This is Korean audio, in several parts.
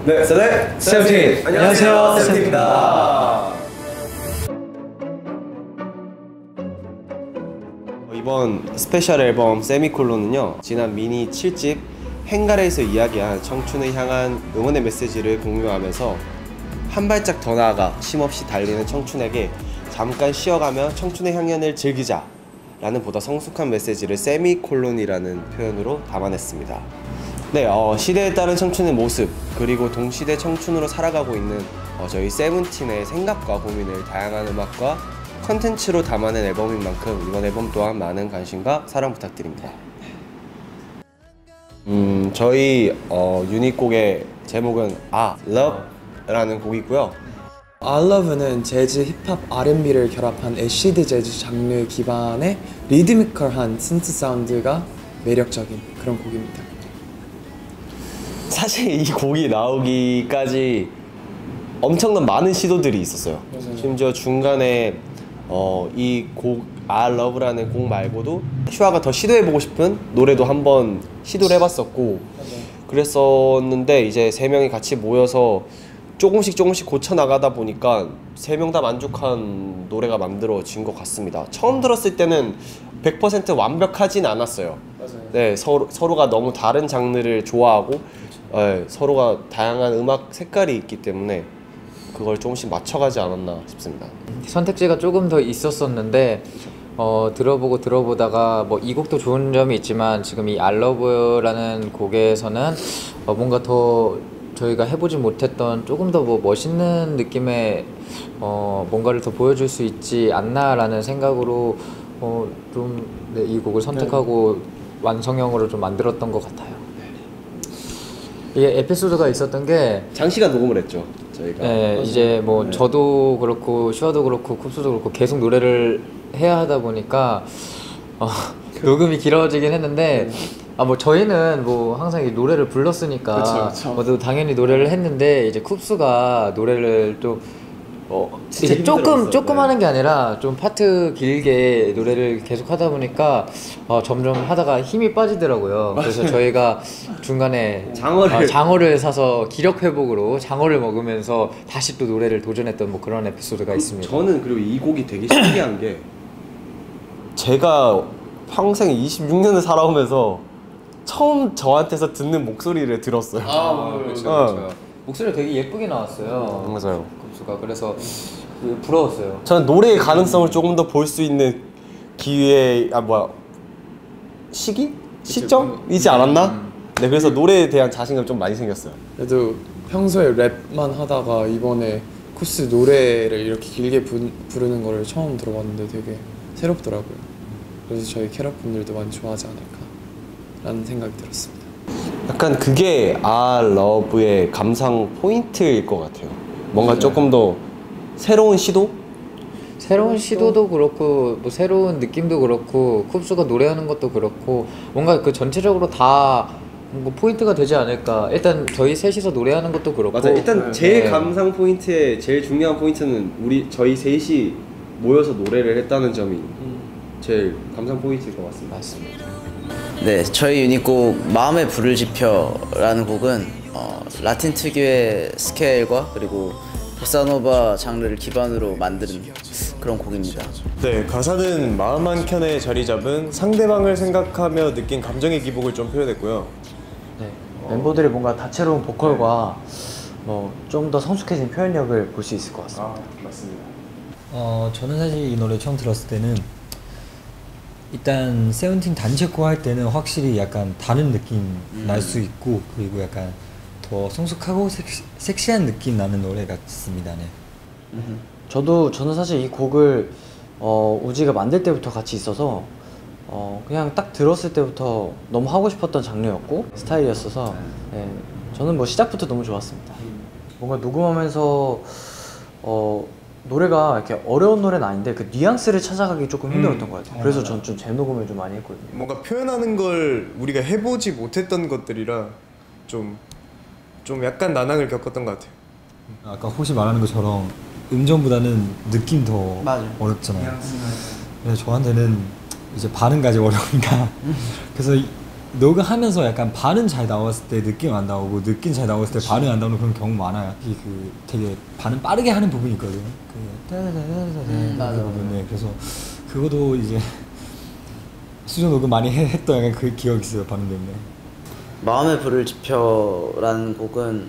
네, 세븐틴! 안녕하세요, 세븐틴입니다. 이번 스페셜 앨범 세미콜론은요, 지난 미니 7집 행가래에서 이야기한 청춘을 향한 응원의 메시지를 공유하면서 한 발짝 더 나아가 쉼없이 달리는 청춘에게 잠깐 쉬어가며 청춘의 향연을 즐기자 라는 보다 성숙한 메시지를 세미콜론이라는 표현으로 담아냈습니다. 네, 시대에 따른 청춘의 모습, 그리고 동시대 청춘으로 살아가고 있는 저희 세븐틴의 생각과 고민을 다양한 음악과 컨텐츠로 담아낸 앨범인 만큼 이번 앨범 또한 많은 관심과 사랑 부탁드립니다. 저희 유닛곡의 제목은 Love라는 곡이고요. I Love는 재즈, 힙합, R&B를 결합한 애시드 재즈 장르 기반의 리드미컬한 신트 사운드가 매력적인 그런 곡입니다. 사실 이 곡이 나오기까지 엄청난 많은 시도들이 있었어요. 맞아요. 심지어 중간에 이 곡 I Love라는 곡 말고도 슈아가 더 시도해보고 싶은 노래도 한번 시도를 해봤었고 맞아요. 그랬었는데 이제 세 명이 같이 모여서 조금씩 고쳐나가다 보니까 세 명 다 만족한 노래가 만들어진 것 같습니다. 처음 들었을 때는 100% 완벽하진 않았어요. 맞아요. 네, 서로가 너무 다른 장르를 좋아하고 네, 서로가 다양한 음악 색깔이 있기 때문에 그걸 조금씩 맞춰가지 않았나 싶습니다. 선택지가 조금 더 있었었는데 들어보다가 뭐 이 곡도 좋은 점이 있지만 지금 이 I Love라는 곡에서는 뭔가 더 저희가 해보지 못했던 조금 더 뭐 멋있는 느낌의 뭔가를 더 보여줄 수 있지 않나라는 생각으로 좀 네, 이 곡을 선택하고 완성형으로 좀 만들었던 것 같아요. 이게 에피소드가 있었던 게 장시간 녹음을 했죠 저희가. 네, 이제 뭐 저도 그렇고 슈아도 그렇고 쿱스도 그렇고 계속 노래를 해야 하다 보니까 녹음이 길어지긴 했는데 뭐 저희는 뭐 항상 이 노래를 불렀으니까 그쵸. 당연히 노래를 했는데 이제 쿱스가 노래를 좀 이제 조금 하는 게 아니라 좀 파트 길게 노래를 계속 하다 보니까 점점 하다가 힘이 빠지더라고요. 그래서 저희가 중간에 장어를 사서 기력 회복으로 장어를 먹으면서 다시 또 노래를 도전했던 뭐 그런 에피소드가 있습니다. 저는 그리고 이 곡이 되게 신기한 게 제가 평생 26년을 살아오면서 처음 저한테서 듣는 목소리를 들었어요. 그렇죠. 목소리가 되게 예쁘게 나왔어요. 맞아요. 그래서 부러웠어요. 저는 노래의 가능성을 조금 더 볼 수 있는 기회, 시점이지 않았나? 네, 그래서 노래에 대한 자신감이 좀 많이 생겼어요. 그래도 평소에 랩만 하다가 이번에 쿱스 노래를 이렇게 길게 부르는 거를 처음 들어봤는데 되게 새롭더라고요. 그래서 저희 캐럿분들도 많이 좋아하지 않을까 라는 생각이 들었습니다. 약간 그게 I Love의 감상 포인트일 것 같아요. 뭔가 조금 더 새로운 시도도 그렇고 뭐 새로운 느낌도 그렇고 쿱스가 노래하는 것도 그렇고 뭔가 그 전체적으로 다 뭐 포인트가 되지 않을까. 일단 저희 셋이서 노래하는 것도 그렇고 맞아. 일단 제일 감상 포인트의 제일 중요한 포인트는 저희 셋이 모여서 노래를 했다는 점이 제일 감상 포인트일 것 같습니다. 맞습니다. 네, 저희 유닛곡 마음의 불을 지펴라는 곡은 라틴 특유의 스케일과 그리고 보사노바 장르를 기반으로 만든 그런 곡입니다. 네, 가사는 마음 한켠에 자리 잡은 상대방을 생각하며 느낀 감정의 기복을 좀 표현했고요. 네, 멤버들이 뭔가 다채로운 보컬과 좀 더 성숙해진 표현력을 볼 수 있을 것 같습니다. 맞습니다. 저는 사실 이 노래 처음 들었을 때는 일단 세븐틴 단체코 할 때는 확실히 약간 다른 느낌 날 수 있고 그리고 약간 더 성숙하고 섹시한 느낌 나는 노래 같습니다. 네. 저는 사실 이 곡을 우지가 만들 때부터 같이 있어서 그냥 딱 들었을 때부터 너무 하고 싶었던 장르였고 스타일이었어서 네, 저는 뭐 시작부터 너무 좋았습니다. 뭔가 녹음하면서 노래가 이렇게 어려운 노래는 아닌데 그 뉘앙스를 찾아가기 조금 힘들었던 것 같아요. 그래서 전 좀 재녹음을 좀 많이 했거든요. 뭔가 표현하는 걸 우리가 해보지 못했던 것들이라 좀 약간 난항을 겪었던 것 같아요. 아까 호시 말하는 것처럼 음정보다는 느낌 더 어렵잖아요. 그래서 저한테는 이제 반응까지 어려우니까 그래서 녹음하면서 약간 반은 잘 나왔을 때 느낌 안 나오고 느낌 잘 나왔을 때 반응 안 나오는 그런 경우 많아요. 이 그 되게 반응 빠르게 하는 부분이 있거든요. 그 따다다다다다 부분에 그래서 그것도 이제 수저 녹음 많이 했던 약간 그 기억이 있어요. 반응 때문에. 마음의 불을 지펴라는 곡은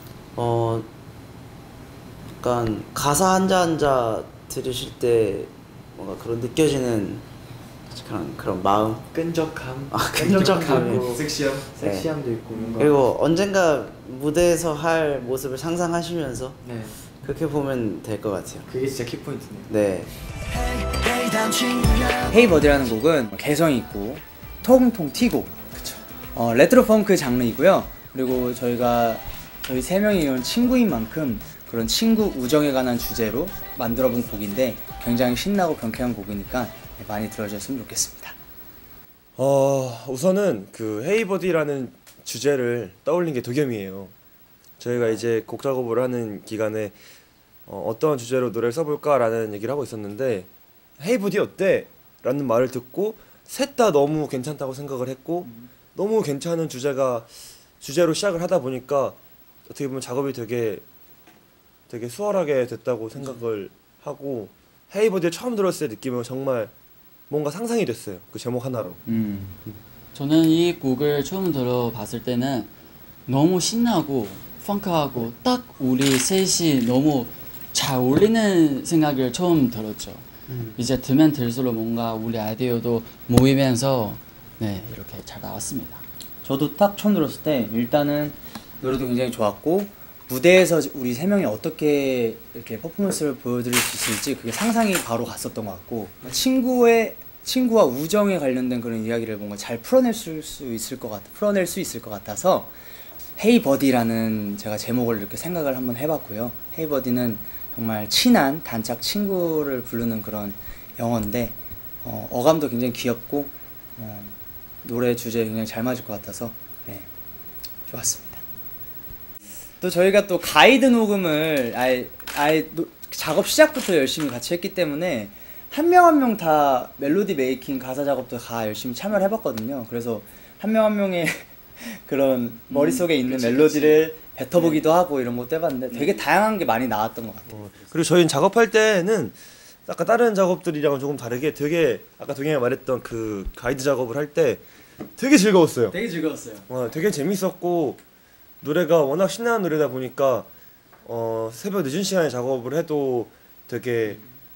약간 가사 한자 한자 들으실 때 뭔가 그런 느껴지는 그런 마음, 끈적함, 끈적함, 섹시함, 네. 섹시함도 있고 뭔가. 그리고 언젠가 무대에서 할 모습을 상상하시면서 네, 그렇게 보면 될 것 같아요. 그게 진짜 키포인트네요. 네. 헤이버디라는 곡은 개성이 있고 통통 튀고 레트로 펑크 장르이고요. 그리고 저희 세 명이 이런 친구인 만큼 그런 친구 우정에 관한 주제로 만들어본 곡인데 굉장히 신나고 경쾌한 곡이니까 많이 들어주셨으면 좋겠습니다. 우선은 그 헤이버디라는 주제를 떠올린 게 도겸이에요. 저희가 이제 곡 작업을 하는 기간에 어떤 주제로 노래를 써볼까라는 얘기를 하고 있었는데 헤이버디 어때? 라는 말을 듣고 셋 다 너무 괜찮다고 생각을 했고 너무 괜찮은 주제로 시작을 하다 보니까 어떻게 보면 작업이 되게 수월하게 됐다고 생각을 하고 헤이버디를 처음 들었을 때 느낌은 정말 뭔가 상상이 됐어요. 그 제목 하나로. 저는 이 곡을 처음 들어봤을 때는 너무 신나고 펑크하고 딱 우리 셋이 너무 잘 어울리는 생각을 처음 들었죠. 이제 들면 들수록 뭔가 우리 아이디어도 모이면서 네 이렇게 잘 나왔습니다. 저도 딱 처음 들었을 때 일단은 노래도 굉장히 좋았고 무대에서 우리 세 명이 어떻게 이렇게 퍼포먼스를 보여드릴 수 있을지 그게 상상이 바로 갔었던 것 같고 친구와 우정에 관련된 그런 이야기를 뭔가 잘 풀어낼 수 있을 것 같아서 헤이버디라는 제가 제목을 이렇게 생각을 한번 해봤고요. 헤이버디는 정말 친한 단짝 친구를 부르는 그런 영어인데 어감도 굉장히 귀엽고 노래 주제에 굉장히 잘 맞을 것 같아서 네, 좋았습니다. 또 저희가 또 가이드 녹음을 아예 작업 시작부터 열심히 같이 했기 때문에 한 명 한 명 다 멜로디 메이킹 가사 작업도 다 열심히 참여를 해봤거든요. 그래서 한 명 한 명의 그런 머릿속에 있는 멜로디를 뱉어보기도 하고 이런 것도 해봤는데 되게 다양한 게 많이 나왔던 것 같아요. 그리고 저희는 작업할 때는 아까 다른 작업들이랑은 조금 다르게 되게 아까 동현이가 말했던 그 가이드 작업을 할 때 되게 즐거웠어요. 되게 즐거웠어요. 되게 재밌었고 노래가 워낙 신나는 노래다 보니까 새벽 늦은 시간에 작업을 해도 되게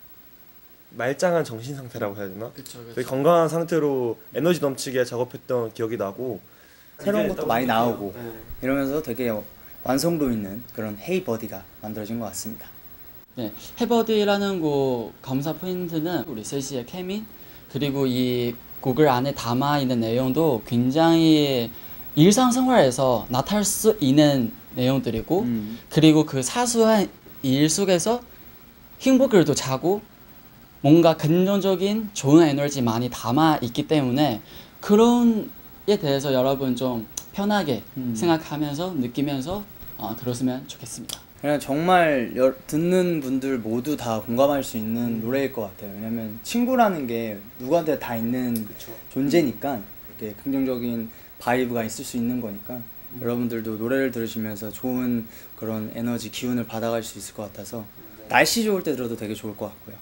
말짱한 정신 상태라고 해야 되나? 되게 건강한 상태로 에너지 넘치게 작업했던 기억이 나고 새로운 것도 많이 나오고 이러면서 되게 완성도 있는 그런 헤이버디가 만들어진 것 같습니다. 네, 헤이버디라는 곡 감사 포인트는 우리 셋이의 케미 그리고 이 곡을 안에 담아 있는 내용도 굉장히 일상생활에서 나타날 수 있는 내용들이고 그리고 그 사소한 일 속에서 행복을 또 자고 뭔가 긍정적인 좋은 에너지 많이 담아 있기 때문에 그런 에 대해서 여러분 좀 편하게 생각하면서 느끼면서 들었으면 좋겠습니다. 그냥 정말 듣는 분들 모두 다 공감할 수 있는 노래일 것 같아요. 왜냐면 친구라는 게 누구한테 다 있는 존재니까 이렇게 긍정적인 바이브가 있을 수 있는 거니까 여러분들도 노래를 들으시면서 좋은 그런 에너지 기운을 받아갈 수 있을 것 같아서 날씨 좋을 때 들어도 되게 좋을 것 같고요.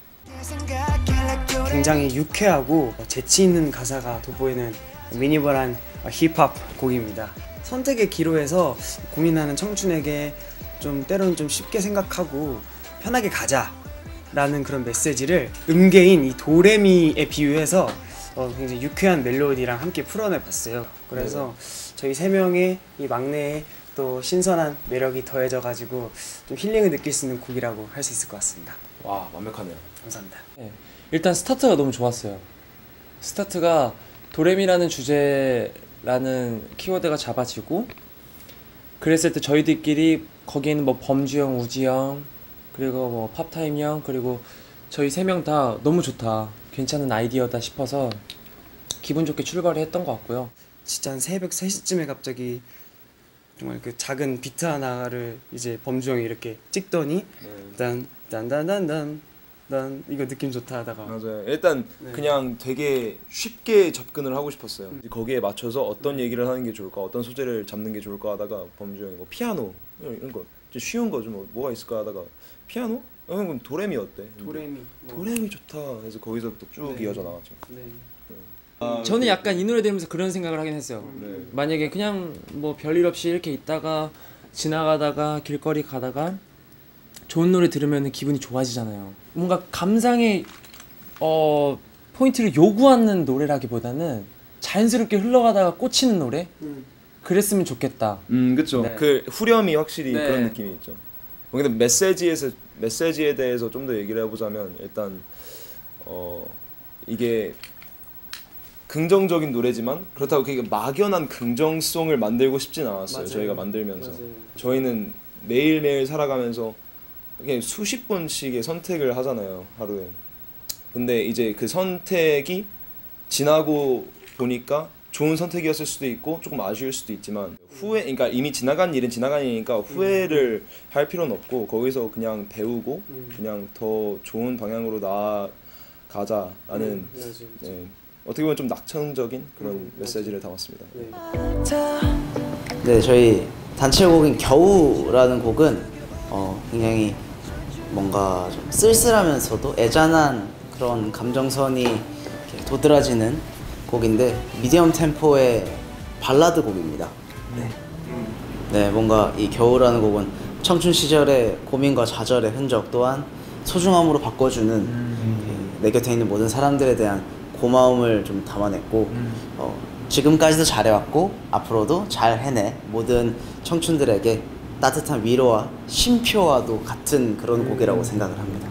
굉장히 유쾌하고 재치 있는 가사가 돋보이는 미니멀한 힙합 곡입니다. 선택의 기로에서 고민하는 청춘에게 때로는 좀 쉽게 생각하고 편하게 가자 라는 그런 메시지를 음계인 이 도레미에 비유해서 굉장히 유쾌한 멜로디랑 함께 풀어내봤어요. 그래서 저희 세 명의 이 막내의 또 신선한 매력이 더해져 가지고 좀 힐링을 느낄 수 있는 곡이라고 할 수 있을 것 같습니다. 와 완벽하네요. 감사합니다. 네, 일단 스타트가 너무 좋았어요. 스타트가 도레미라는 주제라는 키워드가 잡아지고 그랬을 때 저희들끼리 거기에는 뭐 범주 형, 우지 형 그리고 뭐 팝타임 형 그리고 저희 세 명 다 너무 좋다 괜찮은 아이디어다 싶어서 기분 좋게 출발을 했던 것 같고요. 진짜 한 새벽 3시쯤에 갑자기 정말 그 작은 비트 하나를 이제 범주 형이 이렇게 찍더니 딴딴딴딴딴 난 이거 느낌 좋다 하다가 맞아요. 일단 그냥 되게 쉽게 접근을 하고 싶었어요. 거기에 맞춰서 어떤 얘기를 하는 게 좋을까, 어떤 소재를 잡는 게 좋을까 하다가 범주 형이 뭐 피아노 이런 거 좀 쉬운 거 좀 뭐가 있을까 하다가 피아노? 그럼 도레미 어때? 도레미 좋다. 그래서 거기서부터 쭉 이어져 나갔죠. 저는 약간 이 노래 들으면서 그런 생각을 하긴 했어요. 만약에 그냥 뭐 별일 없이 이렇게 있다가 지나가다가 길거리 가다가 좋은 노래 들으면 기분이 좋아지잖아요. 뭔가 감상의 포인트를 요구하는 노래라기보다는 자연스럽게 흘러가다가 꽂히는 노래? 그랬으면 좋겠다. 그쵸. 네. 그 후렴이 확실히 네. 그런 느낌이 있죠. 근데 메시지에 대해서 좀 더 얘기를 해보자면 일단 이게 긍정적인 노래지만 그렇다고 그게 막연한 긍정송을 만들고 싶진 않았어요. 맞아요. 저희가 만들면서 맞아요. 저희는 매일매일 살아가면서 그냥 수십 번씩의 선택을 하잖아요, 하루에. 근데 이제 그 선택이 지나고 보니까 좋은 선택이었을 수도 있고 조금 아쉬울 수도 있지만 그러니까 이미 지나간 일은 지나간 일이니까 후회를 할 필요는 없고 거기서 그냥 배우고 그냥 더 좋은 방향으로 나아가자라는 네, 어떻게 보면 좀 낙천적인 그런 메시지를 담았습니다. 네, 저희 단체곡인 겨우라는 곡은 굉장히 뭔가 좀 쓸쓸하면서도 애잔한 그런 감정선이 이렇게 도드라지는 곡인데 미디엄 템포의 발라드 곡입니다. 네, 뭔가 이 겨우라는 곡은 청춘 시절의 고민과 좌절의 흔적 또한 소중함으로 바꿔주는 내 곁에 있는 모든 사람들에 대한 고마움을 좀 담아냈고 지금까지도 잘해왔고 앞으로도 잘 해내 모든 청춘들에게 따뜻한 위로와 쉼표와도 같은 그런 곡이라고 생각을 합니다.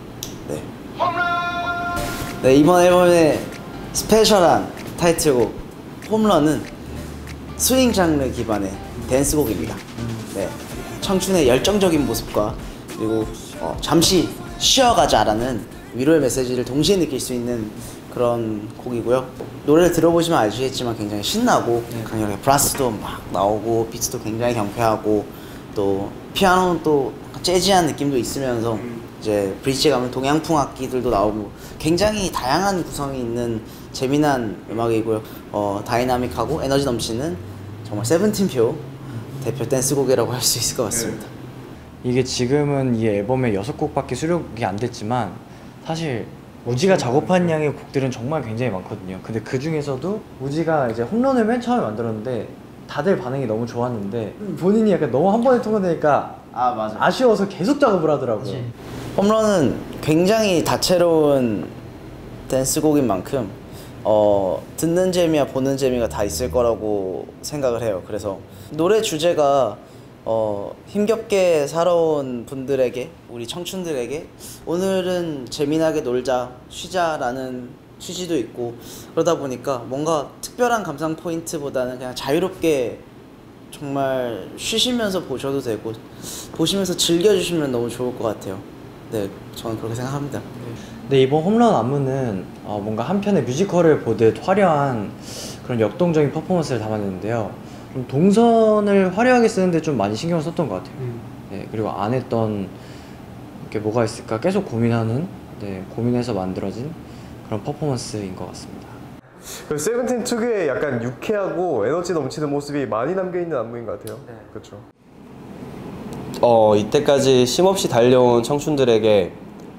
네, 이번 앨범의 스페셜한 타이틀곡 홈런은 스윙 장르 기반의 댄스곡입니다. 네, 청춘의 열정적인 모습과 그리고 잠시 쉬어가자라는 위로의 메시지를 동시에 느낄 수 있는 그런 곡이고요. 노래를 들어보시면 아시겠지만 굉장히 신나고 강렬하게 브라스도 막 나오고 비트도 굉장히 경쾌하고 또 피아노는 또 재즈한 느낌도 있으면서 이제 브릿지 가면 동양풍 악기들도 나오고 굉장히 다양한 구성이 있는 재미난 음악이고요. 다이나믹하고 에너지 넘치는 정말 세븐틴표 대표 댄스곡이라고 할 수 있을 것 같습니다. 이게 지금은 이 앨범에 6곡밖에 수록이 안 됐지만 사실 우지가 작업한 양의 곡들은 정말 굉장히 많거든요. 근데 그 중에서도 우지가 이제 홈런을 맨 처음에 만들었는데 다들 반응이 너무 좋았는데 본인이 약간 너무 한 번에 통과되니까 맞아. 아쉬워서 계속 작업을 하더라고요. 홈런은 굉장히 다채로운 댄스곡인 만큼 듣는 재미와 보는 재미가 다 있을 거라고 생각을 해요. 그래서 노래 주제가 힘겹게 살아온 분들에게, 우리 청춘들에게 오늘은 재미나게 놀자, 쉬자라는 취지도 있고 그러다 보니까 뭔가 특별한 감상 포인트보다는 그냥 자유롭게 정말 쉬시면서 보셔도 되고 보시면서 즐겨주시면 너무 좋을 것 같아요. 네, 저는 그렇게 생각합니다. 근데 이번 홈런 안무는 뭔가 한편의 뮤지컬을 보듯 화려한 그런 역동적인 퍼포먼스를 담았는데요. 좀 동선을 화려하게 쓰는데 좀 많이 신경을 썼던 것 같아요. 네, 그리고 안 했던 게 뭐가 있을까 계속 고민하는, 고민해서 만들어진 그런 퍼포먼스인 것 같습니다. 그 세븐틴 특유의 약간 유쾌하고 에너지 넘치는 모습이 많이 남겨있는 안무인 것 같아요. 그렇죠. 이때까지 쉼없이 달려온 청춘들에게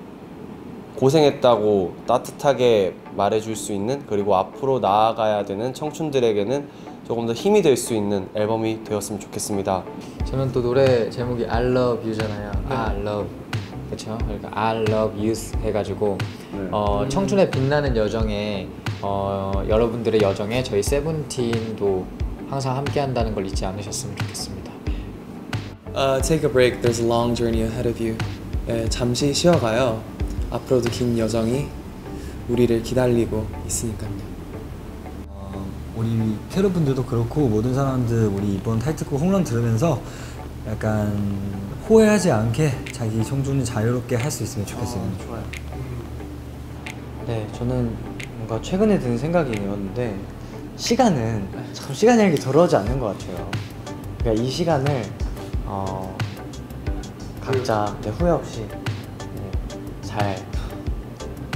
고생했다고 따뜻하게 말해줄 수 있는, 그리고 앞으로 나아가야 되는 청춘들에게는 조금 더 힘이 될 수 있는 앨범이 되었으면 좋겠습니다. 저는 또 노래 제목이 I Love You잖아요. I Love, 그렇죠? 그러니까 I Love You 해가지고 청춘의 빛나는 여정에 여러분들의 여정에 저희 세븐틴도 항상 함께한다는 걸 잊지 않으셨으면 좋겠습니다. Take a break, there's a long journey ahead of you. 잠시 쉬어가요. 앞으로도 긴 여정이 우리를 기다리고 있으니까요. 우리 캐럿분들도 그렇고 모든 사람들 우리 이번 타이틀곡 홈런 들으면서 약간 후회하지 않게 자기 청춘을 자유롭게 할 수 있으면 좋겠어요. 좋아요. 네, 저는 뭔가 최근에 드는 생각이었는데 시간은 참 시간이라는 게 돌아오지 않는 것 같아요. 그러니까 이 시간을 각자 후회 없이 잘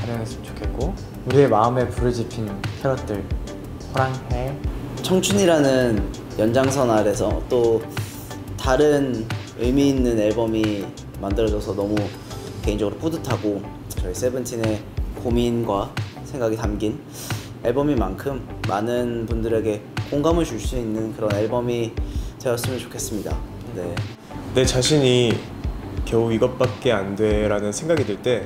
촬영했으면 좋겠고 우리의 마음에 불을 지핀 캐럿들 호랑해. 청춘이라는 연장선 아래서 또 다른 의미 있는 앨범이 만들어져서 너무 개인적으로 뿌듯하고 저희 세븐틴의 고민과 생각이 담긴 앨범인 만큼 많은 분들에게 공감을 줄 수 있는 그런 앨범이 되었으면 좋겠습니다. 네. 내 자신이 겨우 이것밖에 안 돼라는 생각이 들 때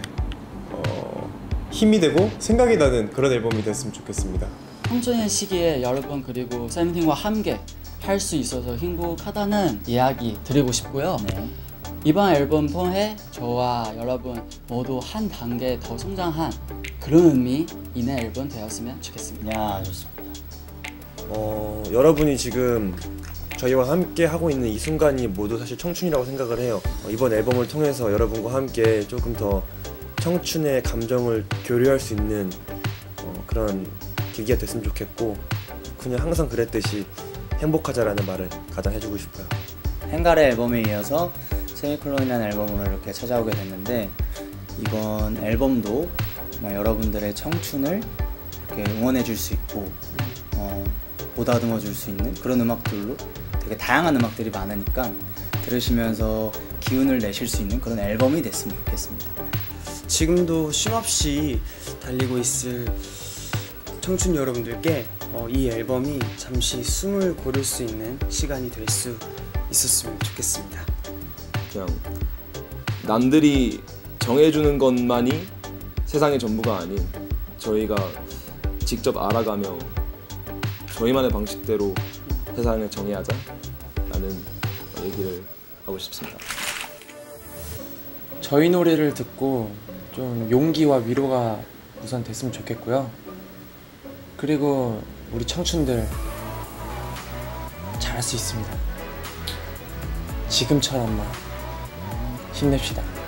힘이 되고 생각이 나는 그런 앨범이 됐으면 좋겠습니다. 청춘의 시기에 여러분 그리고 세븐틴과 함께 할 수 있어서 행복하다는 이야기 드리고 싶고요. 네. 이번 앨범 통해 저와 여러분 모두 한 단계 더 성장한 그런 의미 있는 앨범 되었으면 좋겠습니다. 야, 좋습니다. 여러분이 지금 저희와 함께 하고 있는 이 순간이 모두 사실 청춘이라고 생각을 해요. 이번 앨범을 통해서 여러분과 함께 조금 더 청춘의 감정을 교류할 수 있는 그런 계기가 됐으면 좋겠고 그냥 항상 그랬듯이 행복하자라는 말을 가장 해주고 싶어요. 행가래 앨범에 이어서 세미콜론이라는 앨범으로 이렇게 찾아오게 됐는데 이번 앨범도 정말 여러분들의 청춘을 이렇게 응원해 줄 수 있고 보다듬어 줄 수 있는 그런 음악들로 되게 다양한 음악들이 많으니까 들으시면서 기운을 내실 수 있는 그런 앨범이 됐으면 좋겠습니다. 지금도 쉼없이 달리고 있을 청춘 여러분들께 이 앨범이 잠시 숨을 고를 수 있는 시간이 될 수 있었으면 좋겠습니다. 그냥 남들이 정해주는 것만이 세상의 전부가 아닌 저희가 직접 알아가며 저희만의 방식대로 세상을 정의하자 라는 얘기를 하고 싶습니다. 저희 노래를 듣고 좀 용기와 위로가 우선 됐으면 좋겠고요. 그리고 우리 청춘들 잘할 수 있습니다. 지금처럼만 힘냅시다.